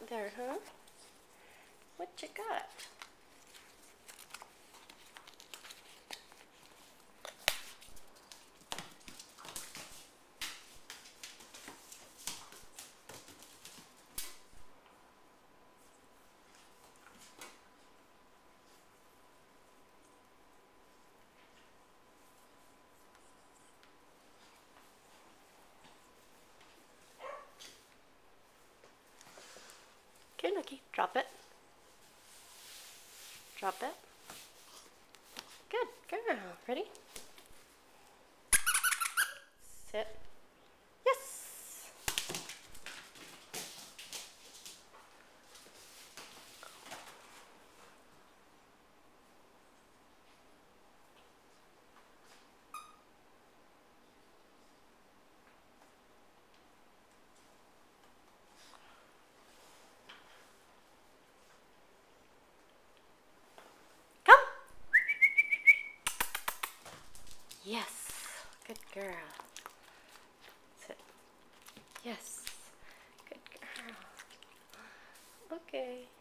there, huh? What you got? Okay, Nookie, drop it. Drop it. Good girl. Ready? Sit. Yes. Come. Yes. Good girl. Sit. Yes. Good girl. Okay.